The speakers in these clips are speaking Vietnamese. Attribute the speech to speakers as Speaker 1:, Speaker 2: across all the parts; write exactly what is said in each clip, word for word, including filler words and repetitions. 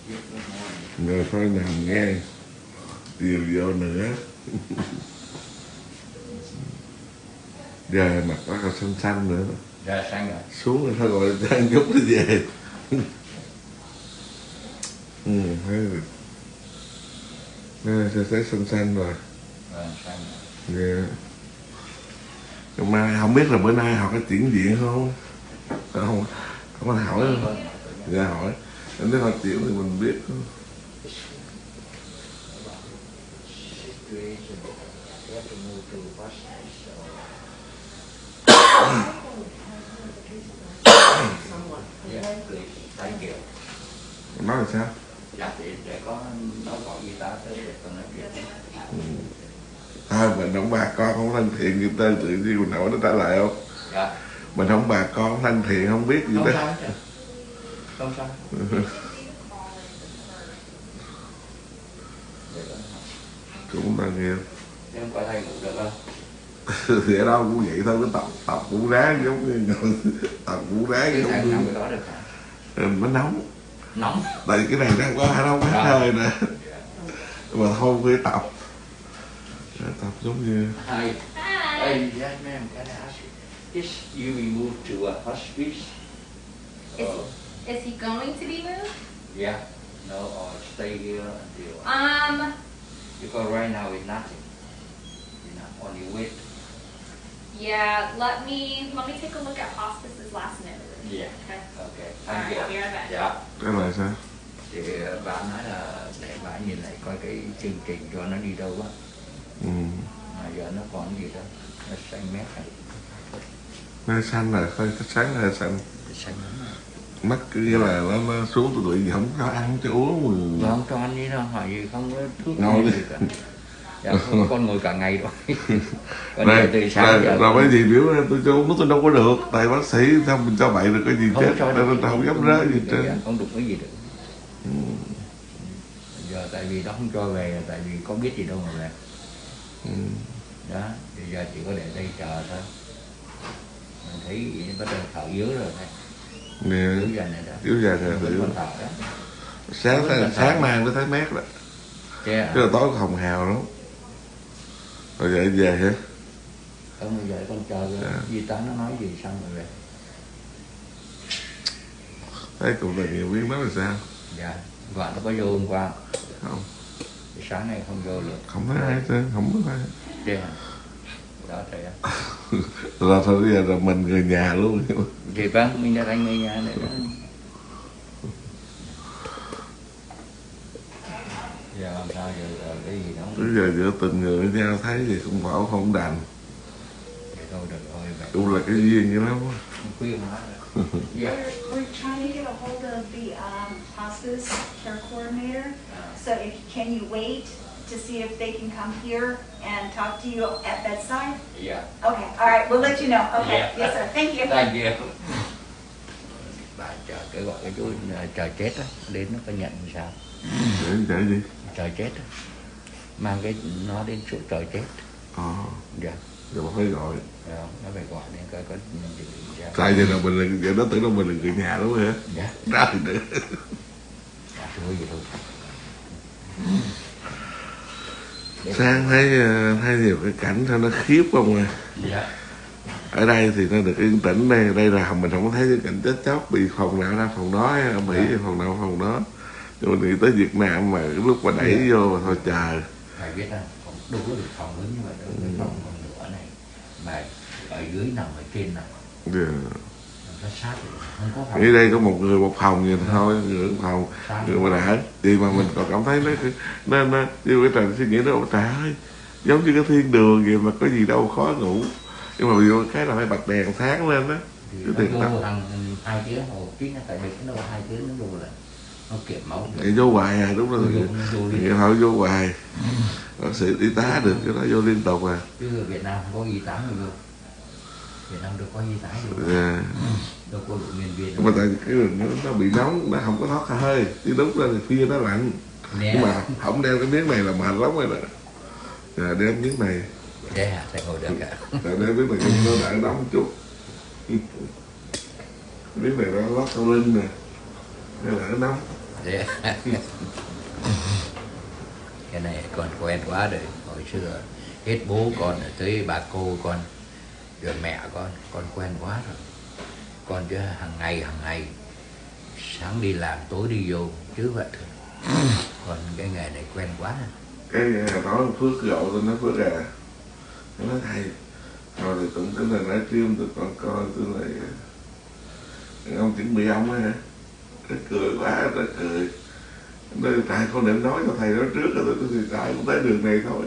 Speaker 1: Rồi thôi nằm nghe. Điều vô nữa. Giờ mặt nó còn xanh xanh nữa.
Speaker 2: Dạ xanh rồi.
Speaker 1: Xuống rồi thôi gọi ăn chút nó về. Ừ, thấy rồi. Nó sẽ thấy xanh xanh rồi.
Speaker 2: Vâng, xanh rồi.
Speaker 1: Yeah. Nhưng mà không biết là bữa nay họ có chuyển viện không? Không, không có hỏi không? Dạ hỏi. Nếu họ chuyển thì mình biết. Nói là sao?
Speaker 2: Dạ thì để có nó gọi y tá tới để tôi nói chuyện.
Speaker 1: Ừ. Thôi mình không bà con không thân thiện người ta tự nhiên mình hỏi nó trả lại không?
Speaker 2: Dạ.
Speaker 1: Mình không bà con thân thiện không biết gì
Speaker 2: Không
Speaker 1: đó.
Speaker 2: sao chứ. Không sao.
Speaker 1: Cũng ta nghe.
Speaker 2: Thế hôm qua thầy ngủ được không?
Speaker 1: Thì ở đâu cũng vậy thôi, cái tập tập cũng ráng giống như tập cũng ráng
Speaker 2: Cái
Speaker 1: giống
Speaker 2: thằng
Speaker 1: như
Speaker 2: nằm cái đó được hả?
Speaker 1: ừ, nó nóng.
Speaker 2: Nóng.
Speaker 1: Tại vì cái này đang có hai đâu mát hơi nè. Mà thôi phải tập. Tập giống như
Speaker 2: Hi. Hey, yes ma'am, can I ask you? Is you be moved to a hospice?
Speaker 3: Is,
Speaker 2: Or,
Speaker 3: is he going to be moved?
Speaker 2: yeah. No, or stay here until...
Speaker 3: Um,
Speaker 2: Because right now it's nothing. You know, only wait.
Speaker 3: yeah, let me, let me take a look at hospice's last note.
Speaker 2: Yeah.
Speaker 3: Okay.
Speaker 2: Okay.
Speaker 3: Alright,
Speaker 2: Thank you.
Speaker 3: I'll be right back.
Speaker 2: Dạ.
Speaker 1: cái này sao?
Speaker 2: Thì bà nói là để bà nhìn lại coi cái chương trình cho nó đi đâu á.
Speaker 1: Ừ.
Speaker 2: Mà giờ nó còn gì đó, nó xanh mét này.
Speaker 1: Nó xanh rồi, hơi sáng hơi xanh.
Speaker 2: Xanh lắm rồi.
Speaker 1: Mắt cứ như là nó, nó xuống từ tụi gì không cho ăn, không cho uống.
Speaker 2: Mà không cho ăn gì đâu, hỏi gì không có thuốc
Speaker 1: Ngồi
Speaker 2: gì
Speaker 1: đi.
Speaker 2: cả. Dạ, con, con ngồi cả ngày rồi. Còn
Speaker 1: Rồi,
Speaker 2: giờ từ sáng
Speaker 1: rồi,
Speaker 2: giờ
Speaker 1: rồi mấy gì biểu tôi cho uống tôi đâu có được. Tại bác sĩ sao mình cho bậy được cái gì
Speaker 2: không
Speaker 1: chết.
Speaker 2: cho
Speaker 1: Nên nó không dám rớ gì
Speaker 2: dạ,
Speaker 1: trên.
Speaker 2: không đụng cái gì được.
Speaker 1: Ừ.
Speaker 2: Giờ tại vì nó không cho về là tại vì có biết gì đâu mà về.
Speaker 1: Ừ.
Speaker 2: Đó, thì giờ chỉ có để đây chờ thôi. Mình thấy bắt đầu thở yếu rồi này.
Speaker 1: Nè,
Speaker 2: Yếu dần này đó.
Speaker 1: yếu dần rồi,
Speaker 2: Vẫn
Speaker 1: yếu.
Speaker 2: còn thở đó.
Speaker 1: Sáng, sáng, sáng mai mới thấy mát đó.
Speaker 2: Yeah.
Speaker 1: Chứ là tối hồng hào lắm. Rồi vậy về hả?
Speaker 2: Không, bây giờ con chờ
Speaker 1: Dạ.
Speaker 2: Di tá nó nói gì xong rồi về.
Speaker 1: Thấy cũng là nhiều biến đó là sao?
Speaker 2: Dạ, vợ nó có vô hôm qua.
Speaker 1: Không,
Speaker 2: Thì sáng nay không vô được.
Speaker 1: không thấy ai chứ, không biết ai.
Speaker 2: Yeah. Đó thì
Speaker 1: Rồi thôi bây giờ là mình người nhà luôn.
Speaker 2: thì vâng, mình đã thành người nhà này đó. Giờ làm sao giờ, giờ cái gì đó
Speaker 1: Bây giờ giữa từng người với nhau thấy gì cũng bảo không đành.
Speaker 2: thì thôi được rồi vậy.
Speaker 1: Cũng là cái duyên vậy lắm.
Speaker 2: Khuyên nó rồi. Yeah.
Speaker 4: We're, we're trying to get a hold of the um, hospice care coordinator. So if, can you wait to see if they can come here and talk to you at bedside?
Speaker 2: Yeah.
Speaker 4: Okay, all right, we'll let you know. Okay,
Speaker 2: Yeah.
Speaker 4: yes sir, thank you.
Speaker 2: Thank you. Bà chờ cái gọi cái chú chờ chết á, đến nó có nhận làm sao?
Speaker 1: Để để gì?
Speaker 2: Chờ chết á. Mang cái nó đến chỗ chờ chết.
Speaker 1: Ờ,
Speaker 2: Dạ.
Speaker 1: giờ mà phải gọi.
Speaker 2: Dạ, nó phải gọi nên coi có nhận gì ra.
Speaker 1: Tại vì là mình là, vậy nó tưởng là mình là người nhà đúng không hả?
Speaker 2: Dạ.
Speaker 1: Đó thì nữa.
Speaker 2: Dạ, thôi vậy thôi.
Speaker 1: Sang thấy ờ, thấy nhiều cái cảnh sao nó khiếp không à.
Speaker 2: Dạ.
Speaker 1: Ở đây thì nó được yên tĩnh, đây đây là mình không có thấy cái cảnh chết chóc bị phòng nào ra phòng đó, ở Mỹ thì phòng nào phòng đó. Nhưng mà nghĩ tới Việt Nam mà cái lúc mà đẩy vô mà thôi chờ.
Speaker 2: Phải biết là đâu có được phòng lớn như vậy đâu, cái phòng còn nữa này mà ở dưới nằm ở trên nằm
Speaker 1: Yeah.
Speaker 2: nó sát rồi, không có phòng.
Speaker 1: Ở đây có một người một phòng vậy thôi, người một phòng, người mà đã thì mà mình còn cảm thấy nó nó nó như cái trần suy nghĩ đó, trời ơi giống như cái thiên đường vậy mà có gì đâu khó ngủ. Nhưng mà ví cái là phải bật đèn sáng lên đó.
Speaker 2: Thì
Speaker 1: Cái
Speaker 2: nó
Speaker 1: thiệt
Speaker 2: vô
Speaker 1: đó.
Speaker 2: thằng hai tiếng hồ chín tại vì nó hai tiếng nó vô là nó kiểm máu.
Speaker 1: Vậy vô hoài à, đúng rồi.
Speaker 2: Vô, vô, vô
Speaker 1: Vậy thôi vô hoài. Bác sĩ y tá được cái đó vô liên tục à.
Speaker 2: Chứ ở Việt Nam không có y tá gì vô. Việt Nam được có y tá gì
Speaker 1: Yeah.
Speaker 2: đâu có đủ nhân viên.
Speaker 1: Nhưng mà tại cái đường nó, nó bị nóng, nó không có thoát hơi. Chứ đúng ra thì phía nó lạnh.
Speaker 2: Nè.
Speaker 1: Nhưng mà không đeo cái miếng này là mệt lắm rồi đó. Rồi đeo miếng này.
Speaker 2: Để hả, thầy ngồi được cả.
Speaker 1: Rồi đeo miếng này cho nó đỡ nóng chút. Miếng này nó lót cao linh nè. Đây là nó nóng.
Speaker 2: Thế. Cái này con quen quá rồi, hồi xưa hết bố con rồi tới bà cô con rồi mẹ con con quen quá rồi. Con chứ hàng ngày hàng ngày sáng đi làm tối đi vô chứ vậy thôi. Còn cái nghề này quen quá.
Speaker 1: Cái nói Phước gọi tôi nói Phước à, nó nói thầy rồi thì cũng cái là nói stream tôi còn coi tôi lại ông chuẩn bị ông á hả, nó cười quá, nó cười. Nên tại con định nói cho thầy nói trước rồi tôi thì ai cũng tới đường này thôi,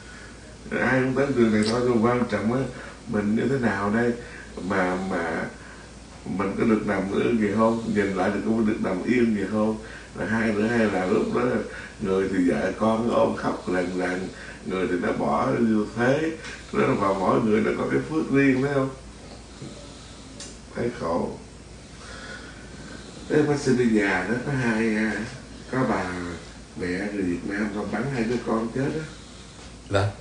Speaker 1: ai cũng tới đường này thôi, nhưng quan trọng á mình như thế nào đây mà mà mình có được nằm nữa gì không, nhìn lại thì cũng được nằm yên gì không, là hai nữa hay là lúc đó người thì vợ con ôm khóc lần lần, người thì nó bỏ như thế, nó vào mỗi người nó có cái phước riêng phải không, thấy khổ. Thế bác sinh đi nhà đó có hai, có bà mẹ người Việt Nam còn bắn hai đứa con chết đó.
Speaker 2: Vâng,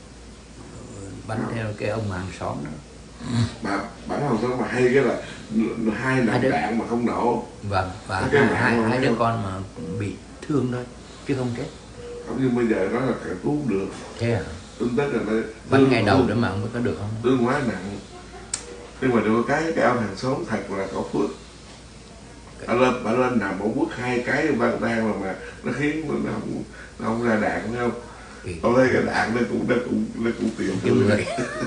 Speaker 2: bắn à. Theo cái ông hàng xóm đó.
Speaker 1: Bà bắn hàng xóm mà hay cái là hai nòng đạn mà không nổ.
Speaker 2: Vâng, và hai, hai, hai đứa con mà bị thương thôi chứ không chết.
Speaker 1: Không, nhưng bây giờ nó là cả cứu được.
Speaker 2: Thế à?
Speaker 1: Tính tất là nó
Speaker 2: bắn ngày đầu nữa mà không có được không?
Speaker 1: Tương quá nặng. Nhưng mà được cái cái ông hàng xóm thật là có phước. Bà lên, bà lên nằm một bước hai cái băng tan mà, mà nó khiến nó không, nó không ra đạn phải không? Tôi thấy cái đạn nó cũng nó cũng nó cũng tìm người.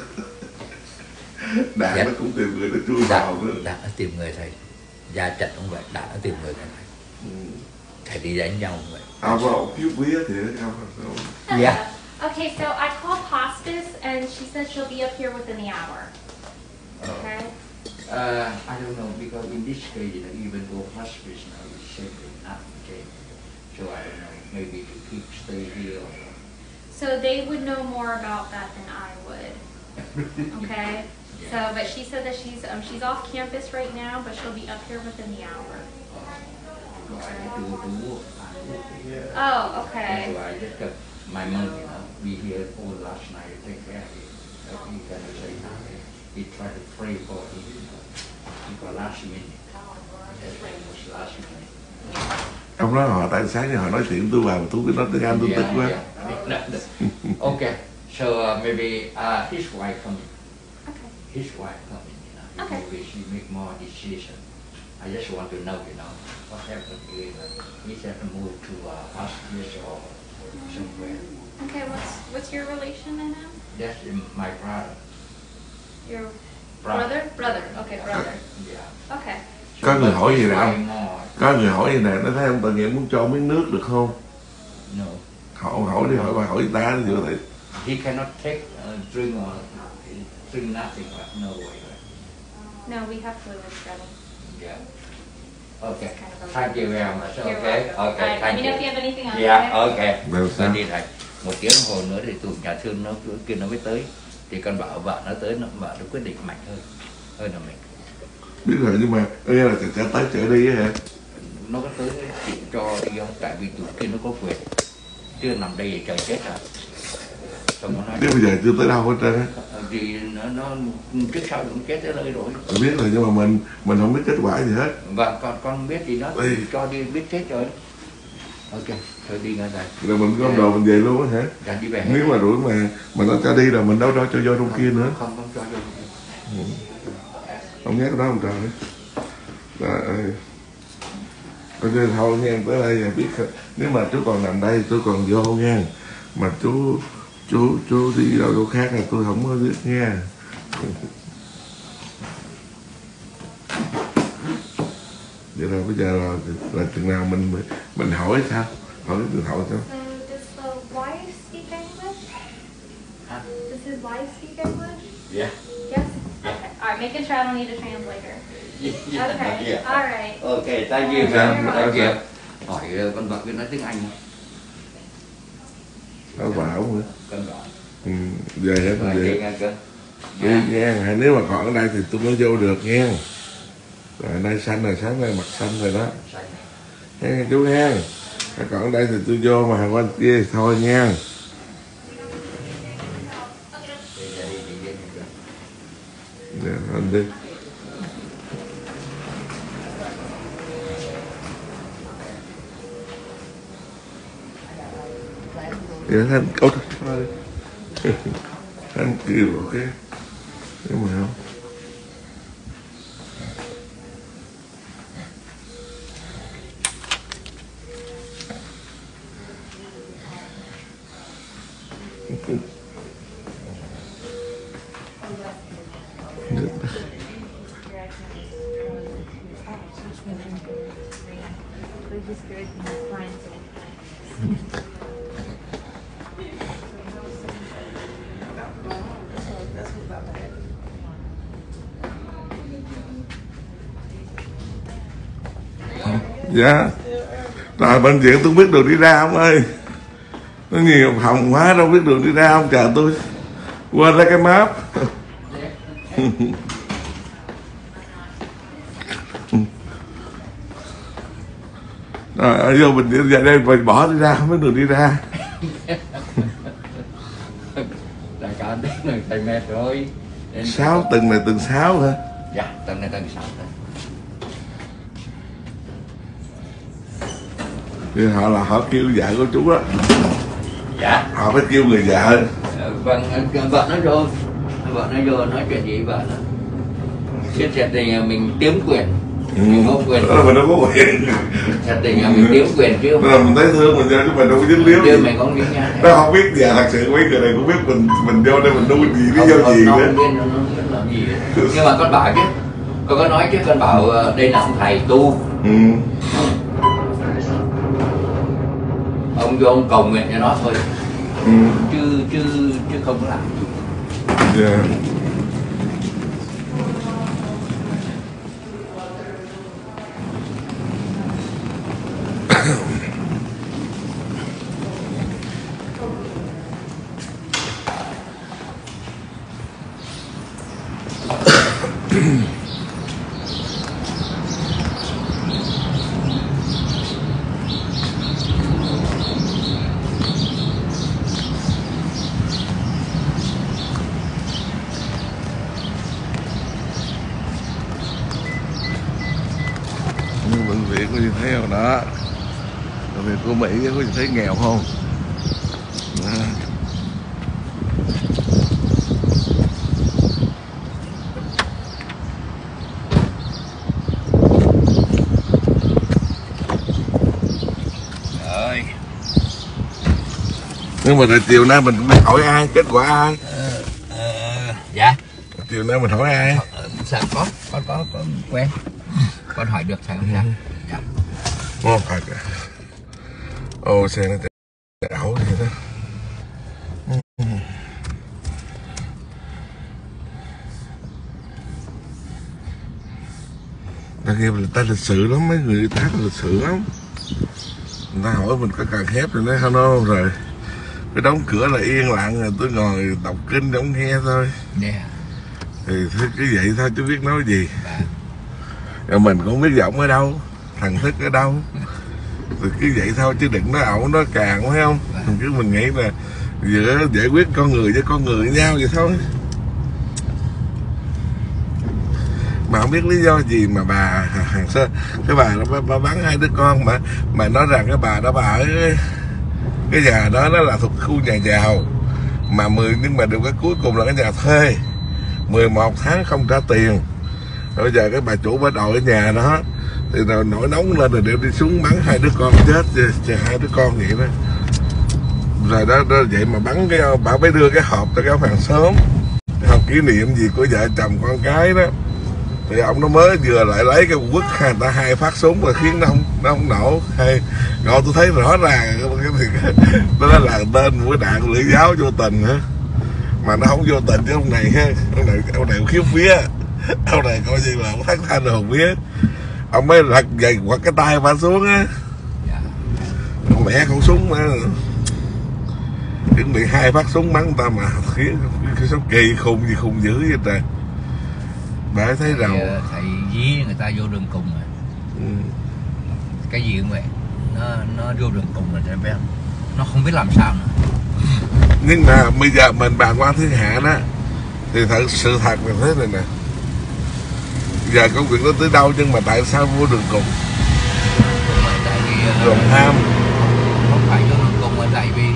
Speaker 1: Đạn dạ. Nó cũng tìm người, nó chui vào nữa.
Speaker 2: Đạn nó tìm người thầy. Gia chặt không vậy, đạn nó tìm người thầy. Ừ. Thầy đi đánh nhau không vậy.
Speaker 1: À, vào cứu vía thì nó cao hơn.
Speaker 2: Yeah.
Speaker 3: Okay, so I called hospice and she said she'll be up here within the hour. Okay.
Speaker 2: Uh, I don't know, because in this case, you know, even though hospice now is simply not okay. So I don't know, maybe to keep stay here or
Speaker 3: so they would know more about that than I would. Okay. Yeah. So, but she said that she's um, she's off campus right now, but she'll be up here within the hour.
Speaker 2: Okay.
Speaker 3: Oh, okay.
Speaker 2: So I just got my mom, you know, be here all last night to take care of it. He gonna say nothing. He tried to pray for him, you know, for last minute. That's why it was last minute.
Speaker 1: Ông nói họ tại sáng giờ họ nói chuyện tôi vào tôi cứ nói tiếng Anh tôi tức quá.
Speaker 2: Okay, so uh, maybe uh, his wife coming.
Speaker 3: Okay.
Speaker 2: His wife coming, you know.
Speaker 3: Okay.
Speaker 2: Maybe she make more decision. I just want to know, you know, what happened here. He have to move to uh, hospice or somewhere.
Speaker 3: Okay, what's what's your relation in him?
Speaker 2: That's my brother.
Speaker 3: Your brother? Brother. Okay, brother.
Speaker 2: Yeah.
Speaker 3: Okay.
Speaker 1: Có người hỏi gì nè ông? Có người hỏi gì nè, nó thấy ông tội nghiệp muốn cho miếng nước được không?
Speaker 2: No.
Speaker 1: Họ hỏi đi, hỏi bà hỏi ta nó vừa thấy.
Speaker 2: He cannot take uh, drink or drink nothing, but no way.
Speaker 3: No, we have fluids ready.
Speaker 2: Yeah. Okay. Thank you very much. Okay. Okay.
Speaker 3: Right.
Speaker 2: Thank
Speaker 3: Let me know
Speaker 2: you.
Speaker 3: if you have anything else.
Speaker 2: Yeah. Okay.
Speaker 1: Tôi
Speaker 2: đi thầy. Một tiếng hồ nữa thì tụi nhà thương nó kia nó mới tới. Thì con bảo vợ nó tới, nó vợ nó quyết định mạnh hơn hơn là mình.
Speaker 1: Biết rồi, nhưng mà nghe là sẽ tới chở đi hả?
Speaker 2: Nó có tới chịu cho đi không? Tại vì tụi kia nó có quyền. Chưa nằm đây thì trời chết rồi. Xong nó nói.
Speaker 1: Nếu bây giờ chưa tới đâu hết trơn á.
Speaker 2: Thì nó, nó trước sau cũng chết tới nơi rồi.
Speaker 1: Tôi biết rồi, nhưng mà mình mình không biết kết quả gì hết.
Speaker 2: Vâng, con con biết gì đó thì cho đi biết chết rồi. Ok, thôi đi ngay đây.
Speaker 1: Rồi mình có đồ mình về luôn á hả?
Speaker 2: Dạ đi về.
Speaker 1: Nếu mà rủi mà mà nó cho đi rồi mình đâu đâu cho vô trong kia nữa.
Speaker 2: Không, không cho vô.
Speaker 1: Ừ. Ông nhắc cái đó không trời. Trời ơi. Coi như thôi nghe tới đây là biết nếu mà chú còn nằm đây tôi còn vô nha. Mà chú chú chú đi đâu chỗ khác là tôi không có biết nha. Vậy là bây giờ là, là chừng nào mình mình hỏi sao? Hỏi cái điện thoại sao?
Speaker 3: So does the wife speak English?
Speaker 2: Huh?
Speaker 3: Does his wife speak English?
Speaker 2: Yeah.
Speaker 3: Yes? Okay. Alright, making sure I don't need a translator.
Speaker 2: Yeah.
Speaker 3: Okay.
Speaker 2: Yeah.
Speaker 3: Alright.
Speaker 2: Okay, thank you.
Speaker 1: Dạ,
Speaker 2: Thank you. Hỏi con vợ biết nói tiếng Anh không?
Speaker 1: Nó bảo nữa.
Speaker 2: Con vợ.
Speaker 1: Ừ, về hết con về. Đi nha, nếu mà còn ở đây thì tôi mới vô được nha. Rồi nay xanh rồi, sáng nay mặt xanh rồi đó. Nghe chú nha. Còn ở đây thì tôi vô mà qua kia thì thôi nha. Dạ, anh đi. Dạ Thanh, ôi trời Thanh kêu rồi cái cái mà không. Dạ. Rồi bệnh viện tôi biết đường đi ra ông ơi. Nó nhiều hồng quá đâu biết đường đi ra không, chờ tôi. Quên lấy cái map. Rồi ở vô bệnh viện giờ đây mình bỏ đi ra không biết đường đi ra.
Speaker 2: Đại ca đến này thầy mệt rồi.
Speaker 1: Sáu tầng này tầng sáu hả?
Speaker 2: Dạ, tầng này tầng sáu thôi.
Speaker 1: Thì họ là họ kêu vợ của chú đó.
Speaker 2: Dạ.
Speaker 1: Họ phải kêu người vợ.
Speaker 2: Vâng, vợ nói vô. Vợ nói vô nói chuyện gì vợ đó. Xét xét thì mình tiếm quyền.
Speaker 1: Ừ.
Speaker 2: Mình có quyền.
Speaker 1: Đó là mình đâu có quyền.
Speaker 2: Xét thì mình tiếm quyền chứ.
Speaker 1: Đó là mình thấy thương mình ra chứ mình đâu có dính líu
Speaker 2: chứ
Speaker 1: gì.
Speaker 2: mình không biết nha.
Speaker 1: Nó không biết giờ thật sự mấy người này cũng biết mình mình vô đây mình nuôi gì lý
Speaker 2: Không,
Speaker 1: do
Speaker 2: không,
Speaker 1: gì
Speaker 2: nó
Speaker 1: nữa.
Speaker 2: không biết nó, nó biết làm gì nữa. Nhưng mà con bảo chứ. Con có nói chứ con bảo đây là ông thầy tu.
Speaker 1: Ừ.
Speaker 2: Ông vô ông cầu nguyện cho nó thôi.
Speaker 1: Ừ.
Speaker 2: Chứ chứ chứ không có làm.
Speaker 1: Dạ. Nhưng bệnh viện có gì thấy không đó, bệnh viện của Mỹ có gì thấy nghèo không đó.
Speaker 2: Rồi.
Speaker 1: Nhưng mà rồi chiều nay mình cũng hỏi ai, kết quả ai?
Speaker 2: Ờ, ờ, dạ.
Speaker 1: Chiều nay mình hỏi ai?
Speaker 2: Ờ, sao có, có, có, có quen. Con hỏi được sao không sao? Dạ.
Speaker 1: Ngon thật à. Ô xe nó đảo vậy đó. Ta nghe người ta lịch sự lắm, mấy người ta lịch sự lắm. Người ta hỏi mình có cần khép rồi nói không đâu rồi. Cái đóng cửa là yên lặng rồi tôi ngồi đọc kinh đóng nghe thôi.
Speaker 2: Yeah.
Speaker 1: Thì cứ vậy thôi chứ biết nói gì.
Speaker 2: Dạ.
Speaker 1: Rồi mình cũng biết giọng ở đâu, thần thức ở đâu. Thì cứ vậy thôi chứ đừng nói ẩu nói càng, phải không? Mình cứ mình nghĩ là giữa giải quyết con người với con người với nhau vậy thôi. Mà không biết lý do gì mà bà hàng sơ cái bà nó bà bắn hai đứa con mà mà nói rằng cái bà đó bà ở cái nhà đó nó là thuộc khu nhà giàu mà mười nhưng mà được cái cuối cùng là cái nhà thuê mười một tháng không trả tiền. Rồi bây giờ cái bà chủ bà đòi cái nhà đó thì rồi nổi nóng lên rồi đều đi xuống bắn hai đứa con chết chờ hai đứa con vậy đó. Rồi đó, đó vậy mà bắn cái bà mới đưa cái hộp cho cái ông hàng xóm, cái hộp kỷ niệm gì của vợ chồng con cái đó. Thì ông nó mới vừa lại lấy cái quất người ta hai phát súng và khiến nó không nó không nổ hay rồi tôi thấy rõ ràng cái nó là tên mũi đạn lưỡi giáo vô tình hả mà nó không vô tình chứ ông này ha ông này ông này khiếp vía ông này coi như là ông thắng thanh hồn vía ông mới lật dày quật cái tay bà xuống á. Ông mẹ khẩu súng mà chuẩn bị hai phát súng bắn ta mà khiến cái số kỳ khùng gì khùng dữ vậy trời. Bà thấy
Speaker 2: Thầy,
Speaker 1: rồi
Speaker 2: thầy dí người ta vô đường cùng rồi.
Speaker 1: Ừ.
Speaker 2: Cái gì cũng vậy, nó nó vô đường cùng rồi em biết không? Nó không biết làm sao nữa.
Speaker 1: Nhưng mà bây giờ mình bàn qua thiên hạ đó thì thật sự thật là thế này nè, giờ công việc nó tới đâu nhưng mà tại sao vô đường cùng?
Speaker 2: Mà tại vì
Speaker 1: Lòng tham.
Speaker 2: không phải vô đường cùng mà tại vì thí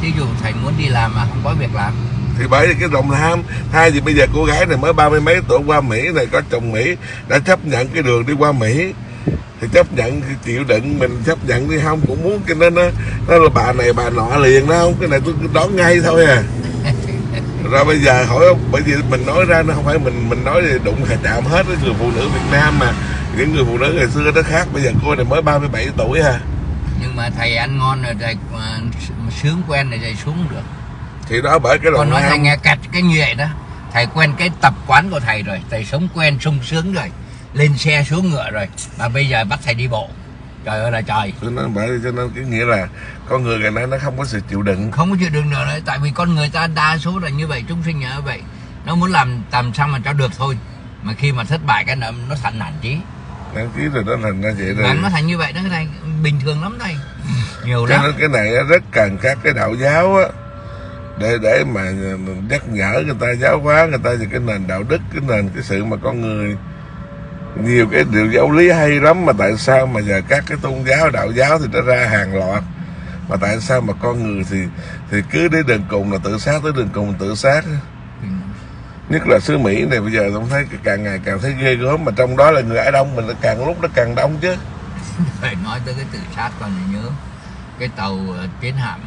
Speaker 2: ví dụ thầy muốn đi làm mà không có việc làm.
Speaker 1: Thì bởi vì cái lòng tham. Hai thì bây giờ cô gái này mới ba mươi mấy tuổi qua Mỹ này, có chồng Mỹ, đã chấp nhận cái đường đi qua Mỹ thì chấp nhận, thì chịu đựng, mình chấp nhận đi không cũng muốn. Cho nên nó, nó là bà này bà nọ liền đó không, cái này tôi đón ngay thôi à. Rồi bây giờ hỏi, bởi vì mình nói ra nó không phải mình mình nói thì đụng hay chạm hết với người phụ nữ Việt Nam mà. Những người phụ nữ ngày xưa nó khác, bây giờ cô này mới ba mươi bảy tuổi à.
Speaker 2: Nhưng mà thầy ăn ngon rồi, thầy uh, sướng quen rồi thầy xuống được.
Speaker 1: Thì đó bởi cái lòng
Speaker 2: còn nói
Speaker 1: tham.
Speaker 2: thầy nghe cạch cái như vậy đó, thầy quen cái tập quán của thầy rồi, thầy sống quen sung sướng rồi, lên xe xuống ngựa rồi, mà bây giờ bắt thầy đi bộ, trời ơi là trời.
Speaker 1: Cho nên bởi cho nên cái nghĩa là con người ngày nay nó không có sự chịu đựng,
Speaker 2: không có chịu đựng nữa đấy, tại vì con người ta đa số là như vậy, chúng sinh như vậy, nó muốn làm làm sao mà cho được thôi, mà khi mà thất bại cái nó nó thành nản chí.
Speaker 1: đăng ký rồi đó thành ra vậy rồi.
Speaker 2: Làm nó thành như vậy đó thầy, bình thường lắm thầy, nhiều
Speaker 1: Cho
Speaker 2: lắm.
Speaker 1: nên cái này rất cần các cái đạo giáo á, để để mà nhắc nhở người ta, giáo hóa người ta về cái nền đạo đức, cái nền cái sự mà con người. Nhiều cái điều giáo lý hay lắm mà tại sao mà giờ các cái tôn giáo đạo giáo thì nó ra hàng loạt, mà tại sao mà con người thì thì cứ đến đường cùng là tự sát, tới đường cùng là tự sát. Nhất là xứ Mỹ này bây giờ tôi thấy càng ngày càng thấy ghê gớm, mà trong đó là người Á Đông mình nó càng lúc nó càng đông chứ.
Speaker 2: Phải nói tới cái tự sát còn nhớ cái tàu chiến hạm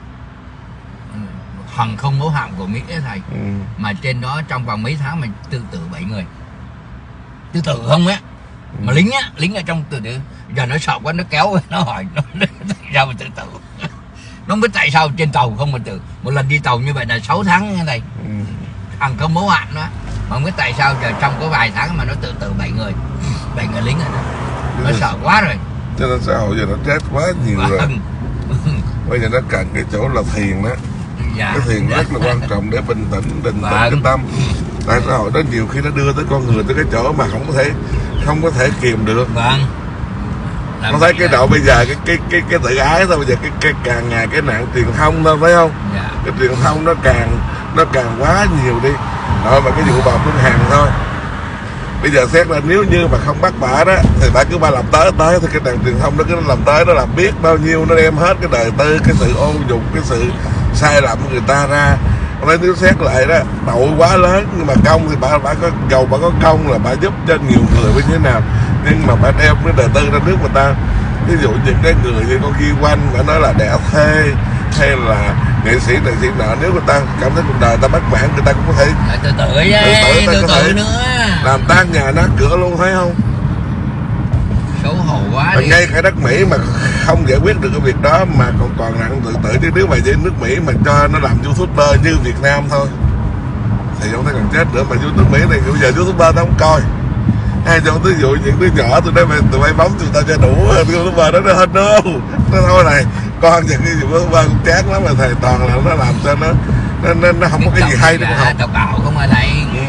Speaker 2: hàng không mẫu hạm của Mỹ ấy thầy,
Speaker 1: Ừ.
Speaker 2: mà trên đó trong vòng mấy tháng mình tự tử bảy người, tự tử không á, ừ. Mà lính á, lính ở trong tự tử, giờ nó sợ quá nó kéo nó hỏi nó tại sao mà tự tử, nó không biết tại sao trên tàu không mà tự, một lần đi tàu như vậy là sáu tháng như này, ừ. Hàng không mẫu hạm đó, mà không biết tại sao giờ trong có vài tháng mà nó tự tử bảy người, bảy người lính ở đó, nó sợ quá rồi.
Speaker 1: Cho nên xã hội giờ nó chết quá nhiều vâng. Rồi bây giờ nó cần cái chỗ là thiền đó. Dạ, cái thiền dạ. Rất là quan trọng để bình tĩnh, định vâng. Tĩnh cái tâm. Tại xã hội đó nhiều khi nó đưa tới con người tới cái chỗ mà không có thể không có thể kìm được.
Speaker 2: Vâng.
Speaker 1: Nó thấy cái độ bây giờ cái cái cái cái tự ái thôi, bây giờ cái, cái càng ngày cái nạn truyền thông thôi, phải không? Dạ. Cái truyền thông nó càng nó càng quá nhiều đi. Rồi mà cái vụ bà Phương Hằng thôi. Bây giờ xét là nếu như mà không bắt bà đó thì bà cứ ba làm tới tới thì cái đàn truyền thông nó cứ làm tới, nó làm biết bao nhiêu, nó đem hết cái đời tư, cái sự ô nhục, cái sự sai lầm của người ta ra. Nói nếu xét lại đó, tội quá lớn, nhưng mà công thì bà bà có giàu, bà có công là bà giúp cho nhiều người như thế nào, nhưng mà bà đem cái đời tư ra nước người ta. Ví dụ những cái người như con Ghi Quanh bà nói là đẻ thê hay là nghệ sĩ này sĩ nọ, nếu người ta cảm thấy cuộc đời ta bất mãn, người ta cũng có thể
Speaker 2: tự tử với tự tử nữa,
Speaker 1: làm tan nhà nát cửa luôn, thấy không?
Speaker 2: Xấu hổ quá.
Speaker 1: Ngay cái đất Mỹ mà không giải quyết được cái việc đó mà còn còn nặng tự tử, chứ nếu mà với nước Mỹ mà cho nó làm YouTuber như Việt Nam thôi thì không thấy còn chết nữa. Mà nước Mỹ này bây giờ YouTuber tao không coi, hay cho ví dụ những đứa nhỏ tụi nó tụi bay bấm tụi tao cho đủ YouTuber đó, nó hết đâu nó thôi này con những cái YouTuber cũng chán lắm, mà thầy toàn là nó làm cho nó nó, nó, nó không có cái gì hay đâu học
Speaker 2: đào tạo không ở đây. Ừ.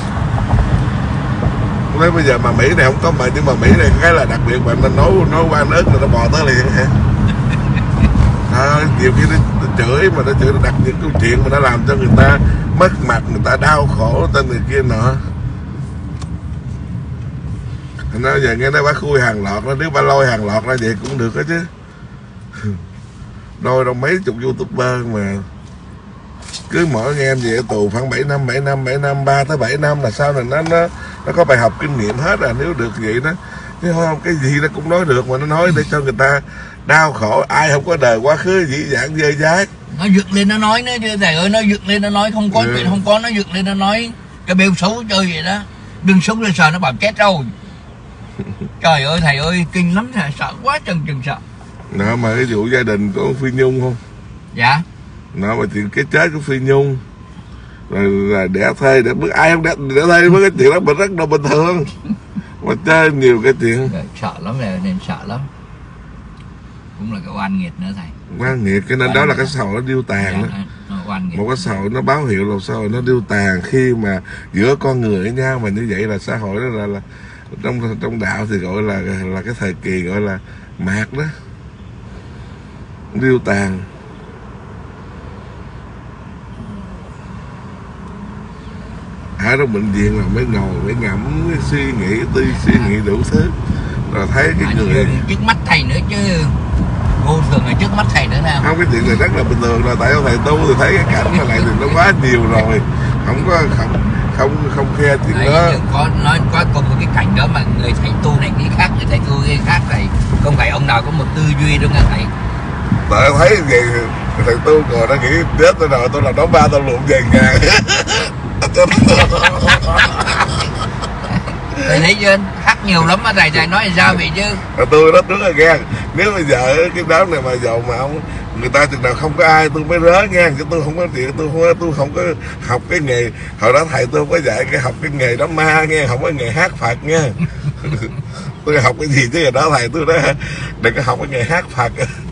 Speaker 1: Nói bây giờ mà Mỹ này không có mà, nhưng mà Mỹ này cái là đặc biệt, bạn mình nói nói qua nước rồi nó bò tới liền hả? À, nhiều khi nó, nó chửi mà nó chửi, nó đặt những câu chuyện mà nó làm cho người ta mất mặt, người ta đau khổ tên người kia nọ. Nó giờ nghe nói bác khui hàng lọt, nó nếu bà lôi hàng lọt ra vậy cũng được đó chứ. Đôi đâu mấy chục YouTuber mà cứ mỗi nghe em về tù khoảng bảy năm, bảy năm, bảy năm, ba tới bảy năm là sao này nó nó nó có bài học kinh nghiệm hết à, nếu được vậy đó. Chứ không cái gì nó cũng nói được, mà nó nói để cho người ta đau khổ, ai không có đời quá khứ dĩ dãn dơ dái.
Speaker 2: Nó dựng lên nó nói nữa chứ thầy ơi, nó dựng lên nó nói không có chuyện, không có nó dựng lên nó nói cái bêu xấu chơi vậy đó, đừng sống lên sợ nó bảo chết rồi. Trời ơi thầy ơi, kinh lắm thầy, sợ quá chừng chừng sợ.
Speaker 1: Đó mà cái vụ gia đình của Phi Nhung không?
Speaker 2: Dạ.
Speaker 1: Nó mà chuyện cái chết của Phi Nhung rồi là đẻ thê, để bước ai không đẻ, đẻ thê với cái chuyện đó mình rất là bình thường. Mà chơi nhiều cái chuyện
Speaker 2: rồi, sợ lắm này, nên sợ lắm. Cũng là cái oan nghiệt nữa thầy.
Speaker 1: Oan nghiệt, cái nên oan đó là cái xã hội nó điêu tàn đó.
Speaker 2: Dạ,
Speaker 1: một cái xã hội nó báo hiệu là xã hội nó điêu tàn khi mà giữa con người với nhau mà như vậy là xã hội đó là, là trong trong đạo thì gọi là là cái thời kỳ gọi là mạt đó, điêu tàn. Ở trong bệnh viện là mới ngồi mới ngẫm mới suy nghĩ tư suy nghĩ đủ thứ rồi thấy cái
Speaker 2: à,
Speaker 1: người
Speaker 2: trước mắt thầy nữa chứ. vô thường ở trước mắt thầy nữa nào.
Speaker 1: Không, cái chuyện này rất là bình thường rồi, tại thầy tu thì thấy cái cảnh này thì nó quá nhiều rồi, không có không không không khe chuyện
Speaker 2: Đấy,
Speaker 1: đó.
Speaker 2: có nói có cùng một cái cảnh đó mà người thầy tu này nghĩ khác, người thầy tu nghĩ khác thầy, không phải ông nào có một tư duy đâu nha thầy.
Speaker 1: Tại thấy vậy thầy tu rồi nó nghĩ chết tôi rồi, tôi là đóng ba tôi luộn về nhà.
Speaker 2: Thầy thấy chưa, khác nhiều lắm mà thầy thầy nói là sao vậy chứ.
Speaker 1: Tôi đó trước là ghen, nếu bây giờ cái đám này mà giàu mà ông người ta chừng nào không có ai tôi mới rớ nha, chứ tôi không có chuyện, tôi không có, tôi không có học cái nghề hồi đó thầy tôi không có dạy cái học cái nghề đám ma nghe, không có nghề hát Phật nha. Tôi học cái gì chứ hồi đó thầy tôi đó đừng có học cái nghề hát Phật.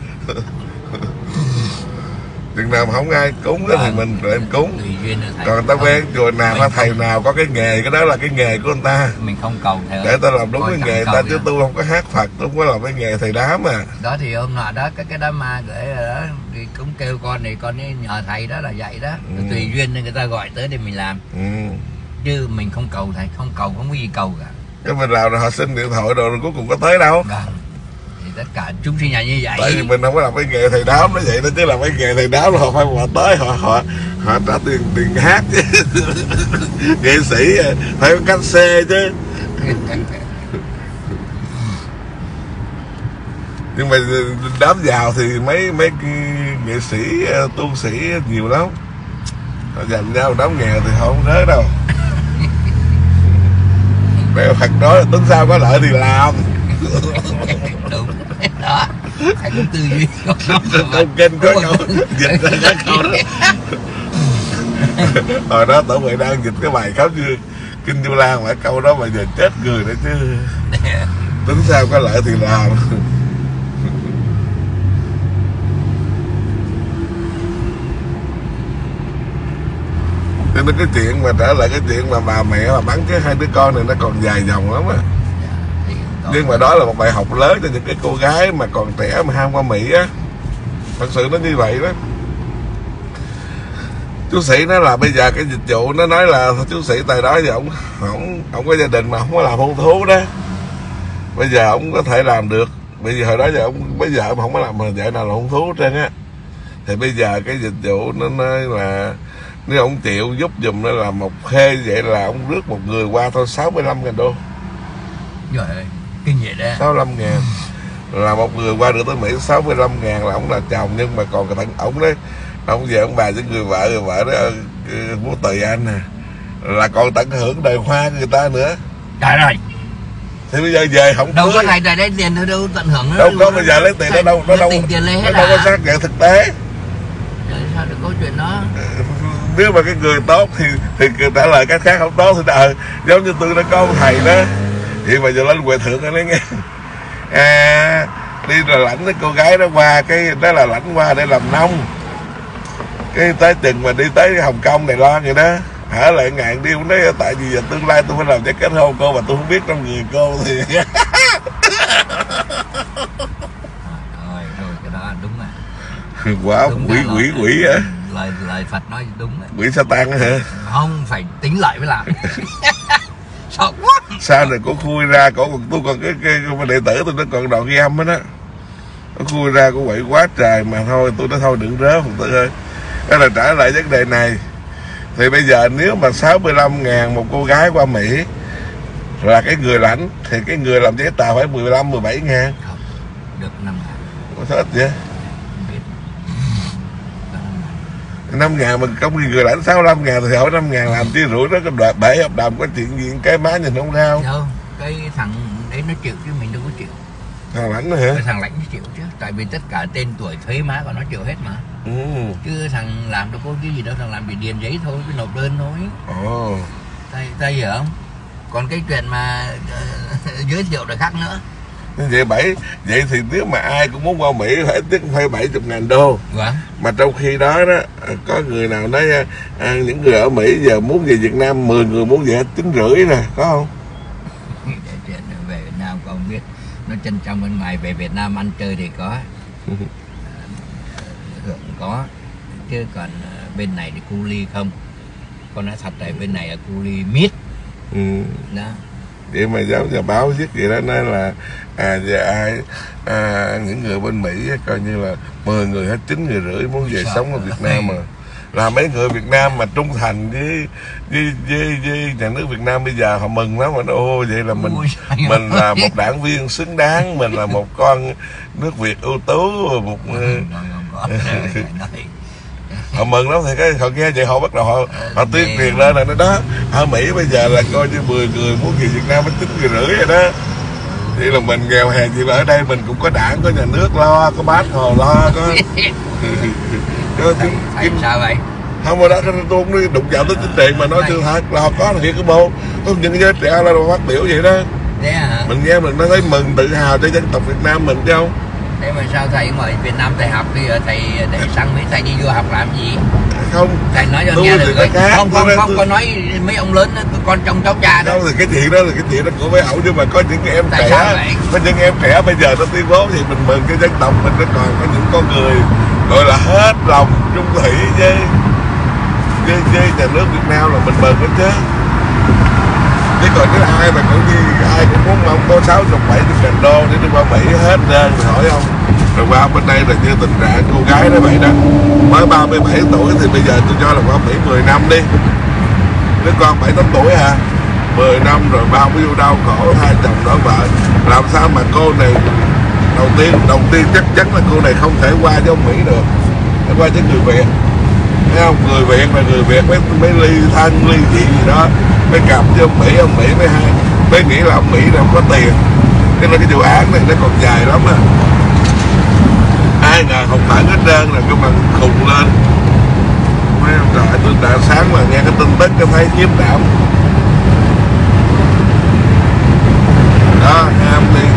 Speaker 1: Chừng nào mà không ai cúng đó thì mình lại cúng, còn ta quen chùa nào mà thầy nào có cái nghề, cái đó là cái nghề của người ta,
Speaker 2: mình không cầu thầy
Speaker 1: để ta làm đúng cái nghề ta, chứ tôi không có hát Phật, tôi không có làm cái nghề thầy đám mà.
Speaker 2: Đó thì hôm nọ đó cái cái đám ma gửi rồi đó thì cũng kêu con này con ấy nhờ thầy đó là dạy đó, ừ. Tùy duyên nên người ta gọi tới để mình làm, ừ. Chứ mình không cầu thầy, không cầu không có gì cầu cả.
Speaker 1: Cái mình nào họ xin điện thoại rồi cuối cùng có tới đâu.
Speaker 2: Vâng. Thì tất cả chúng sinh nhà như vậy.
Speaker 1: Tại vì mình không có làm cái nghề thầy đám nó vậy đó, chứ làm cái nghề thầy đám là họ phải họ tới họ họ họ trả tiền tiền hát chứ. Nghệ sĩ phải có cách xe chứ. Nhưng mà đám giàu thì mấy mấy nghệ sĩ tu sĩ nhiều lắm, họ dành nhau, đám nghèo thì họ không rớ đâu. Mẹ Phật nói là tính sao có lợi thì làm.
Speaker 2: Đúng đó, thầy cũng tư duy
Speaker 1: câu kinh có câu dịch ra cái câu đó. Hồi đó tổ huệ đang dịch cái bài khóc như Kinh Du Lan mà câu đó mà giờ chết người nữa chứ. Tính sao có lợi thì làm. Cho nên cái chuyện mà trở lại cái chuyện mà bà mẹ mà bắn cái hai đứa con này nó còn dài dòng lắm á. Nhưng mà đó là một bài học lớn cho những cái cô gái mà còn trẻ mà ham qua Mỹ á. Thật sự nó như vậy đó. Chú sĩ nó là bây giờ cái dịch vụ nó nói là chú sĩ tại đó giờ ông không ông có gia đình mà không có làm hôn thú đó. Bây giờ ông có thể làm được. Bây giờ hồi đó giờ ông bây giờ ông không có làm mà vợ nào là hôn thú hết trơn á. Thì bây giờ cái dịch vụ nó nói là nếu ông chịu giúp giùm nó là một khê vậy là ông rước một người qua thôi sáu mươi lăm ngàn đô.
Speaker 2: Trời ơi, kinh vậy đó.
Speaker 1: sáu mươi lăm ngàn là một người qua được tới Mỹ, sáu mươi lăm ngàn là ông là chồng, nhưng mà còn cái thằng ổng đấy, ông về ông bà với người vợ, người vợ đó muốn tùy anh nè, là còn tận hưởng đời hoa người ta nữa.
Speaker 2: Trời ơi.
Speaker 1: Thì bây giờ về không
Speaker 2: đâu có thầy thầy lấy tiền thôi, đâu tận hưởng
Speaker 1: đâu có, bây giờ lấy tiền nó đâu nó đâu
Speaker 2: tiền tiền lấy hết
Speaker 1: nó đâu có xác nhận thực tế.
Speaker 2: Trời, sao được câu chuyện đó.
Speaker 1: Nếu mà cái người tốt thì thì trả lời cái khác không tốt thì ờ giống như tôi đã có ông thầy đó, vậy mà giờ lên huệ thượng anh ấy nghe à, đi là lãnh cái cô gái đó qua, cái đó là lãnh qua để làm nông, cái tới chừng mà đi tới Hồng Kông Đài Loan vậy đó, hở lại ngàn đi, cũng nói tại vì giờ tương lai tôi phải làm giấy kết hôn cô mà tôi không biết trong người cô thì
Speaker 2: Rồi, rồi cái đó đúng à.
Speaker 1: quá quỷ quỷ quỷ á.
Speaker 2: Lời lời Phật nói đúng đấy.
Speaker 1: Quỷ Satan á hả?
Speaker 2: Không, phải tính lại mới làm. Sợ quá.
Speaker 1: Sao này có khui ra, cổ còn tôi còn cái, cái, cái đệ tử tôi nó còn đoạn ghi âm hết á, nó khui ra cũng quậy quá trời, mà thôi tôi nói thôi đừng rớ Phật tử ơi. Đó là trả lại vấn đề này. Thì bây giờ nếu mà sáu mươi lăm ngàn một cô gái qua Mỹ là cái người lãnh, thì cái người làm giấy tờ phải mười lăm, mười bảy ngàn.
Speaker 2: Không, được năm ngàn.
Speaker 1: Có ít vậy? năm ngàn mà công ty người lãnh sáu mươi lăm ngàn thì hỏi năm ngàn làm chi rủi đó, cái đoạn bể hợp đồng có chuyện gì cái má nhìn không ra không?
Speaker 2: Đâu, cái thằng đấy nó chịu chứ mình đâu có chịu.
Speaker 1: Thằng lãnh đó hả?
Speaker 2: Cái thằng lãnh nó chịu chứ, tại vì tất cả tên tuổi thuế má của nó chịu hết mà. Ừ. Chứ thằng làm đâu có cái gì đâu, thằng làm bị điền giấy thôi, cái nộp đơn thôi. Ồ. Tay tay hiểu không? Còn cái chuyện mà uh, giới thiệu là khác nữa.
Speaker 1: Vậy bảy vậy thì nếu mà ai cũng muốn qua Mỹ phải ít phải bảy mươi ngàn đô. Vâng. Mà trong khi đó đó có người nào nói à, những người ở Mỹ giờ muốn về Việt Nam mười người muốn về chín rưỡi nè, có không?
Speaker 2: Chuyện về Việt Nam con biết, nó chân trong bên ngoài, về Việt Nam ăn chơi thì có, hưởng có, chứ còn bên này thì cu ly không. Con nói thật là bên này là cu ly mít. Ừ. Đó.
Speaker 1: vậy mà giáo nhà báo viết vậy đó, nói là à giờ ai à, những người bên Mỹ coi như là mười người hết chín người rưỡi muốn về sống ở Việt Nam mà là mấy người Việt Nam mà trung thành với với, với, với nhà nước Việt Nam bây giờ họ mừng lắm, mà ô vậy là mình mình là một đảng viên xứng đáng, mình là một con nước Việt ưu tú, một họ mừng lắm. Thì cái họ nghe vậy họ bắt đầu họ họ tuyên truyền lên là nó đó ở Mỹ bây giờ là coi như mười người muốn về Việt Nam mới chín người rưỡi rồi đó. Vậy là mình nghèo hèn gì mà ở đây mình cũng có đảng, có nhà nước lo, có bác hồ lo, có
Speaker 2: Thầy, thầy sao vậy?
Speaker 1: không mà đó tôi không đi đụng chạm tới chính trị mà nói chưa thật là họ có thiệt cái bộ có những giới trẻ là phát biểu vậy đó.
Speaker 2: Thế hả?
Speaker 1: Mình nghe mình nó thấy mừng tự hào cho dân tộc Việt Nam mình chứ không.
Speaker 2: Thế mà sao thầy mời Việt Nam thầy học bây giờ thầy để sang Mỹ thầy đi du học làm gì?
Speaker 1: Không.
Speaker 2: Thầy nói cho nghe được không? Không không không tôi... có nói mấy ông lớn con trong cháu cha đó.
Speaker 1: Đâu thì cái chuyện đó là cái chuyện đó của mấy ẩu, nhưng mà có những cái em
Speaker 2: tại
Speaker 1: trẻ, có những em trẻ bây giờ nó tuyên bố thì mình mừng cái dân tộc mình, nó còn có những con người gọi là hết lòng trung thủy với với, với nhà nước Việt Nam là mình mừng hết chứ. Chứ còn cái ai mà cũng đi ai cũng muốn mong có sáu chục bảy chục ngàn đô để đi qua Mỹ hết trơn, hỏi không. Rồi qua bên đây là như tình trạng cô gái đó vậy đó, mới ba mươi bảy tuổi thì bây giờ tôi cho là qua Mỹ mười năm đi, đứa con bảy tám tuổi hả, mười năm rồi bao nhiêu đau khổ, hai chồng đó vợ, làm sao mà cô này đầu tiên đầu tiên chắc chắn là cô này không thể qua với ông Mỹ được, phải qua với người Việt, thấy không, người Việt là người Việt mới mới ly thân ly dị gì đó mới cặp với ông Mỹ, ông Mỹ mới hay mới nghĩ là ông Mỹ là không có tiền, cho nên cái vụ án này nó còn dài lắm á. Ai ngờ không phải hết trơn là cái bằng khùng lên. Mấy ông trời, tôi đã sáng mà nghe cái tin tức cái thấy nhiếp đảm. Đó, nghe em đi.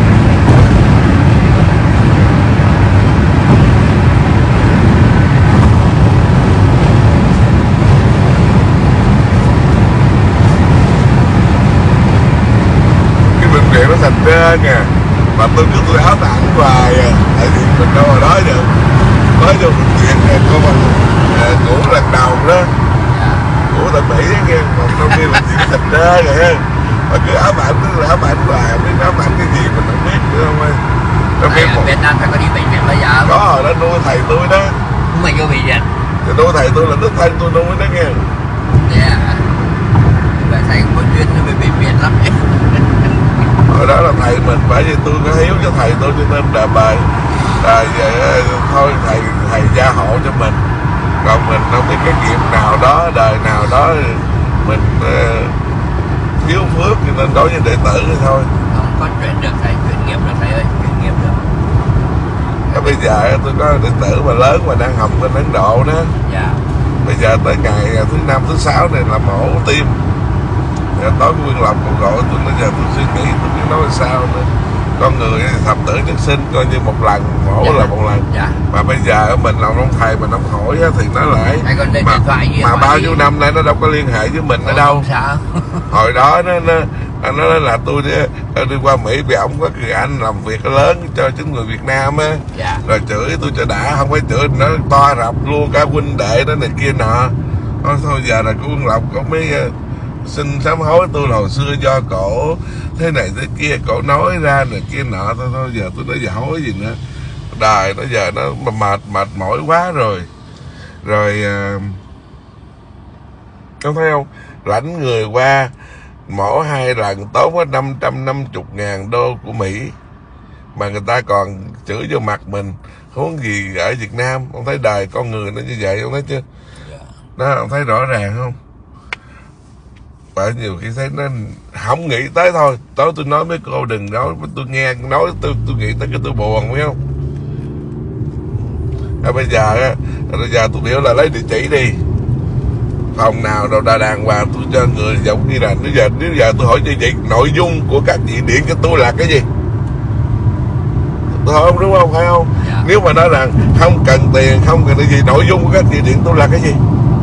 Speaker 1: Cái bệnh viện nó thành trơn à. Mà tôi cứ tôi áo tặng hoài à, tại vì mình đâu ở đó giờ mới vô bệnh viện này có bằng ngủ lần đầu đó, ngủ tại Mỹ nghe, còn trong khi là chuyện thành ra rồi ha, mà cứ áo ảnh cứ áo ảnh hoài, không biết áo ảnh cái gì mình không biết nữa không ơi. Trong khi
Speaker 2: ở Việt Nam phải có đi bệnh viện bây giờ.
Speaker 1: Có rồi đó, nuôi thầy tôi đó.
Speaker 2: Mày vô bệnh viện?
Speaker 1: Thì nuôi thầy tôi là nước thân tôi nuôi đó nghe.
Speaker 2: Yeah. Vậy thầy có duyên với bệnh viện lắm ấy.
Speaker 1: Hồi đó là thầy mình, bởi vì tôi có hiếu cho thầy tôi cho nên là bài là vậy thôi thầy thầy gia hộ cho mình, còn mình không biết cái nghiệp nào đó đời nào đó mình uh, thiếu phước cho nên đối với đệ tử thì thôi
Speaker 2: không có chuyện được thầy, chuyển nghiệp được thầy ơi, chuyển nghiệp được.
Speaker 1: Cái bây giờ tôi có đệ tử mà lớn mà đang học bên Ấn Độ đó.
Speaker 2: Dạ.
Speaker 1: Bây giờ tới ngày thứ năm thứ sáu này là mổ tim. Rồi tối cái Nguyên Lộc cũng gọi tôi, bây giờ tôi suy nghĩ tôi biết nói sao nữa. Con người thập tử nhất sinh coi như một lần mổ dạ. là một lần. Dạ. Mà bây giờ mình làm ông thầy mình không hỏi thì nó lại mà, mà bao nhiêu năm nay nó đâu có liên hệ với mình ở đâu.
Speaker 2: Sao?
Speaker 1: Hồi đó nó nó nó nói là tôi đi, đi qua Mỹ vì ông có người anh làm việc lớn cho chính người Việt Nam á. Dạ. Rồi chửi tôi cho đã, không phải chửi nó to rập luôn cả huynh đệ đó này kia nọ. Thôi, thôi giờ là cô Nguyên Lộc có mấy xin sám hối tôi là hồi xưa do cổ thế này thế kia, cổ nói ra này kia nọ, thôi thôi giờ tôi nói giờ hối gì nữa, đời nó giờ nó mà mệt mệt mỏi quá rồi. Rồi uh, không thấy không, lãnh người qua mổ hai lần tốn có năm trăm năm mươi ngàn đô của Mỹ mà người ta còn chửi vô mặt mình, huống gì ở Việt Nam. Ông thấy đời con người nó như vậy, ông thấy chưa? Đó, ông thấy rõ ràng không? Bởi nhiều khi thấy nó không nghĩ tới thôi. Tối tôi nói mấy cô đừng nói, tôi nghe nói tôi tôi nghĩ tới cái tôi buồn, phải không? À, bây giờ á, bây giờ tôi biểu là lấy địa chỉ đi, phòng nào đâu đã đàng hoàng tôi cho người giống như là bây giờ nếu giờ tôi hỏi chị nội dung của các chị điện cho tôi là cái gì? Tôi hỏi không, đúng không, phải không? Dạ. Nếu mà nói rằng không cần tiền, không cần cái gì, nội dung của các chị điện tôi là cái gì?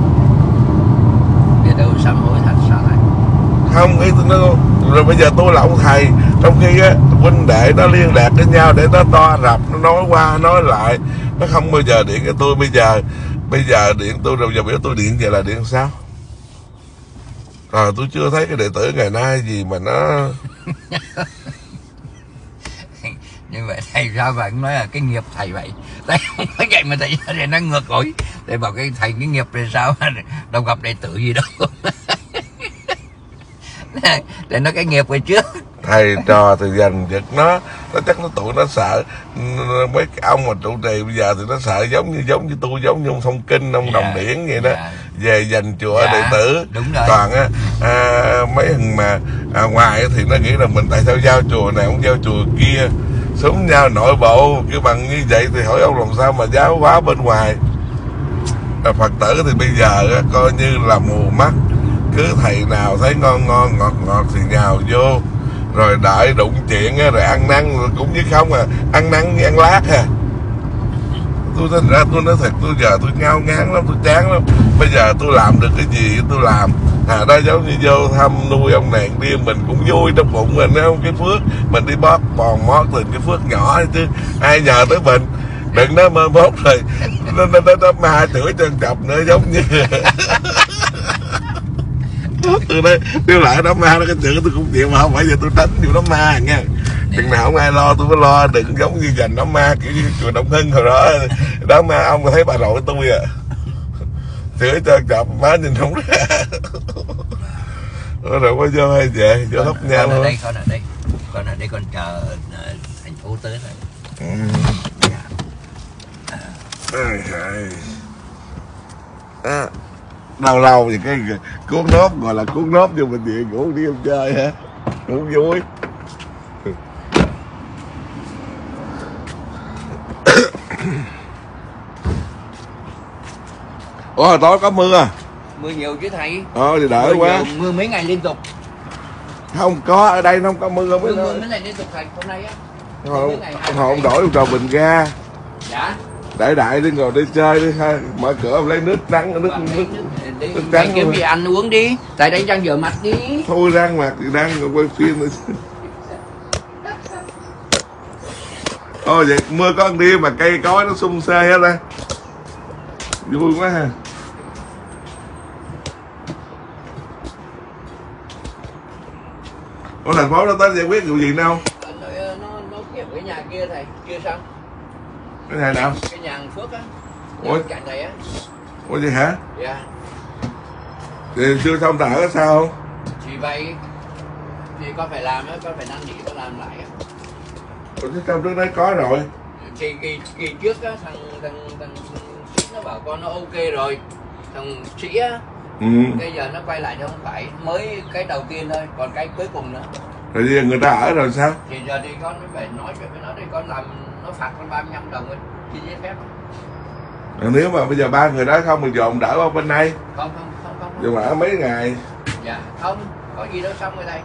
Speaker 2: Biết đâu sám hối thật sao này?
Speaker 1: Không, ý tôi nói rồi bây giờ tôi là ông thầy, trong khi á huynh đệ nó liên lạc với nhau để nó to rập, nó nói qua nói lại, nó không bao giờ điện cho tôi. Bây giờ bây giờ điện tôi rồi giờ biểu tôi điện vậy là điện sao? Rồi tôi chưa thấy cái đệ tử ngày nay gì mà nó
Speaker 2: Như vậy thầy sao vậy cũng nói là cái nghiệp thầy vậy. Thầy không nói vậy mà thầy thầy nói ngược rồi. Thầy bảo cái thầy cái nghiệp này sao đâu gặp đệ tử gì đâu. Thầy nói cái nghiệp rồi trước.
Speaker 1: Thầy trò thì dành giật nó, nó chắc nó tụi nó sợ mấy cái ông mà trụ trì bây giờ thì nó sợ giống như giống như tôi, giống như ông Thông Kinh, ông
Speaker 2: Dạ,
Speaker 1: Đồng Điển vậy đó,
Speaker 2: dạ.
Speaker 1: về dành chùa
Speaker 2: Dạ,
Speaker 1: đệ tử.
Speaker 2: đúng rồi.
Speaker 1: Còn á à, mấy thằng mà à, ngoài thì nó nghĩ là mình tại sao giao chùa này không giao chùa kia, súng nhau nội bộ cái bằng như vậy thì hỏi ông làm sao mà giáo hóa bên ngoài. À, Phật tử thì bây giờ á, coi như là mù mắt, cứ thầy nào thấy ngon ngon ngọt ngọt thì nhào vô, rồi đợi đụng chuyện á, rồi ăn năn rồi cũng như không à, ăn năn như ăn lát à. Tôi thành ra tôi nói thật, tôi giờ tôi ngao ngán lắm, tôi chán lắm. Bây giờ tôi làm được cái gì tôi làm. À đó giống như vô thăm nuôi ông nàng điên mình cũng vui trong bụng mình, không cái phước mình đi bóp bòn mót từng cái phước nhỏ chứ ai nhờ tới mình. Đừng nói mơ mốt rồi nó nó nó, nó ma chửi chân chọc nữa giống như tôi đây nếu lại đám ma nó cái chữ tôi cũng chịu mà không phải giờ tôi tránh vô đám ma nha. Chừng nào không ai lo tôi mới lo, đừng giống như dành đám ma kiểu như chùa Đông Hưng hồi đó. Đám ma ông có thấy bà nội tôi à, chửi chân chọc má nhìn không ra. Rồi có vô hay về vô hấp nhau
Speaker 2: Con ở
Speaker 1: thôi.
Speaker 2: đây, con ở đây. Con ở đây con chờ uh, thành phố tới rồi.
Speaker 1: Ừ. Ai, ai. À, lâu lâu thì cái cuốn nốt gọi là cuốn nốt vô bệnh viện ngủ đi không chơi hả, ngủ vui. Ủa hồi tối có mưa à?
Speaker 2: Mưa nhiều chứ thầy.
Speaker 1: Ờ thì đỡ
Speaker 2: Mưa
Speaker 1: quá
Speaker 2: nhiều, mưa mấy ngày liên tục.
Speaker 1: Không có, ở đây nó không có mưa không biết.
Speaker 2: Mưa, mưa mấy ngày liên tục thầy, hôm nay á.
Speaker 1: Hồi không đổi một trò bình ga.
Speaker 2: Dạ.
Speaker 1: Để đại đi ngồi đi chơi đi ha, mở cửa lấy nước nắng nước nước, nước,
Speaker 2: đi,
Speaker 1: nước
Speaker 2: mày
Speaker 1: trắng
Speaker 2: kiếm
Speaker 1: luôn.
Speaker 2: gì ăn uống đi. Tại đây đang rửa mặt đi.
Speaker 1: Thôi răng mặt thì đang ngồi quay phim nữa. Ồ vậy mưa có ăn đi mà cây cối nó sum xê hết á, vui quá ha. Ủa thành phố nó tới giải quyết vụ gì đâu?
Speaker 2: Nó, nó, nó kiếm cái nhà kia thầy, chưa xong.
Speaker 1: Cái này nào?
Speaker 2: Cái nhà hàng Phước á.
Speaker 1: Ủa?
Speaker 2: Cạnh này á.
Speaker 1: Ủa vậy hả?
Speaker 2: Dạ.
Speaker 1: Thì chưa xong ta ở có sao không?
Speaker 2: Thì vậy thì con phải làm á, con phải năn nỉ con làm lại á.
Speaker 1: Ủa chứ trong trước đấy có rồi.
Speaker 2: Thì kỳ, kỳ trước á, thằng thằng thằng Sĩ nó bảo con nó ok rồi. Thằng Sĩ á,
Speaker 1: Ừ.
Speaker 2: bây giờ nó quay lại thì không phải mới cái đầu tiên thôi, còn cái cuối cùng nữa.
Speaker 1: Rồi giờ người ta ở rồi sao?
Speaker 2: Thì giờ thì con phải nói chuyện với nó để con làm, nó phạt con ba mươi lăm đồng ấy, chi giấy phép.
Speaker 1: Rồi nếu mà bây giờ ba người đó không thì dồn đỡ qua bên đây.
Speaker 2: Không không không không.
Speaker 1: Dồn ở mấy ngày.
Speaker 2: Dạ không, có gì đâu xong rồi đây.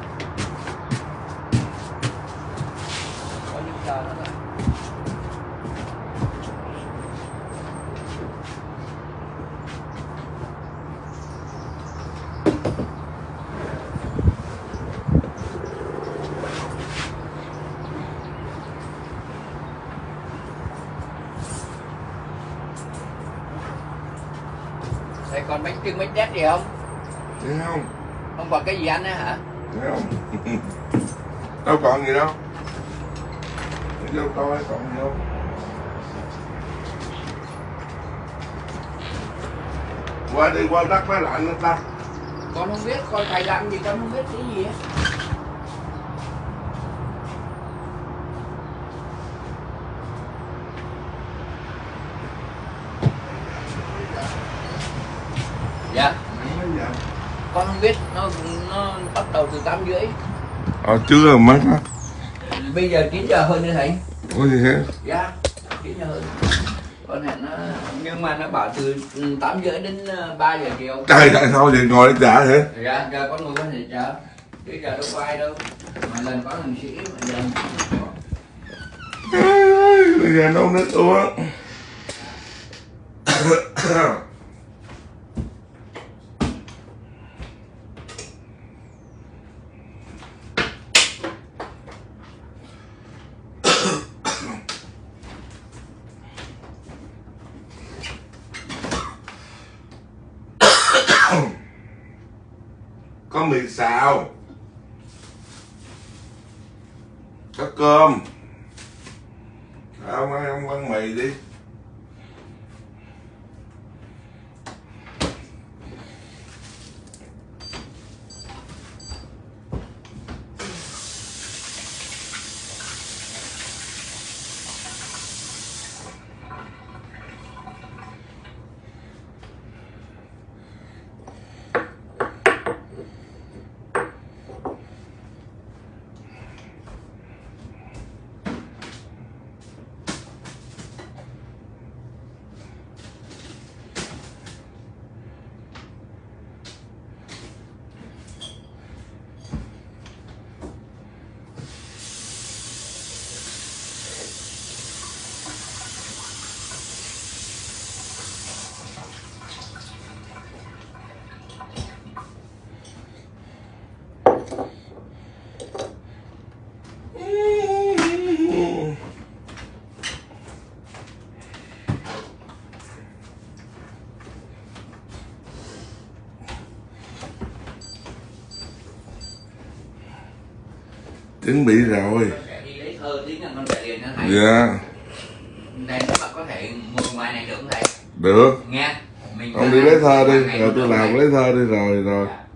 Speaker 2: Có những chờ nó thôi. Thầy còn bánh trưng bánh tét gì không?
Speaker 1: Thấy không?
Speaker 2: Không còn cái gì ăn nữa hả?
Speaker 1: Thấy không? Đâu còn gì đâu. Vô coi còn gì không? Qua đi qua đất máy lạnh nữa ta.
Speaker 2: Con không biết, con thầy làm gì con không biết cái gì á. Dạ. Con không biết, nó nó bắt đầu từ tám rưỡi.
Speaker 1: Ờ chưa mất á.
Speaker 2: Bây giờ chín giờ hơn nữa thầy.
Speaker 1: Có gì hết?
Speaker 2: Dạ, chín giờ hơn. Con hẹn nó, nhưng mà nó bảo từ tám rưỡi đến ba giờ chiều.
Speaker 1: Trời tại sao vậy ngồi để trả hả?
Speaker 2: Dạ, giờ con ngồi con để chờ. Chứ giờ đâu có ai đâu. Mà lần có thằng Sĩ mà giờ.
Speaker 1: Bây giờ nấu nước uống. Có mì xào. có cơm. Ông ơi, ông ăn mì đi. Chuẩn bị rồi.
Speaker 2: Sẽ đi lấy thơ tí con về liền đó thầy.
Speaker 1: Dạ.
Speaker 2: Đây mà có thể ngồi ngoài này được không thầy?
Speaker 1: Được.
Speaker 2: Nghe. Mình
Speaker 1: Ông đi lấy thơ đi, rồi tôi làm lấy thơ đi rồi rồi.
Speaker 2: Dạ.